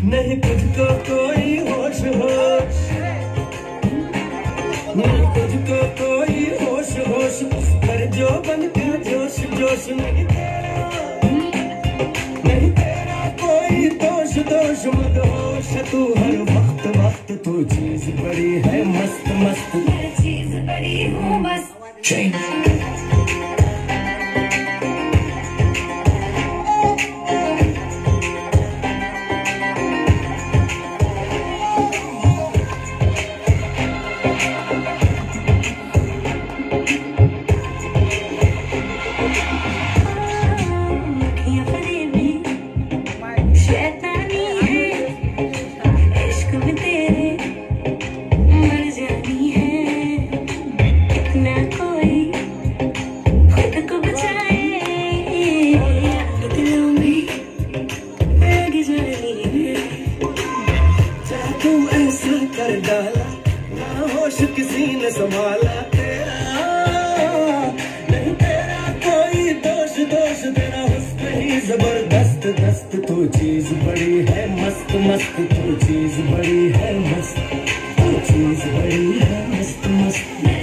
नहीं तुझको कोई होश होश, नहीं तुझको कोई होश होश, उस पर जो बन का जोश जोश, नहीं तेरा कोई दोष दोष मत होश, तू हर वक्त वक्त तू चीज बड़ी है मस्त मस्त, हर चीज बड़ी हूँ मस्त। कर डाला ना होश किसी ने संभाला तेरा, नहीं तेरा कोई दोष दोष, तेरा हुस्न ही जबरदस्त दस्त, तू चीज बड़ी है मस्त मस्त, तू चीज बड़ी है मस्त, तू चीज बड़ी है मस्त मस्त।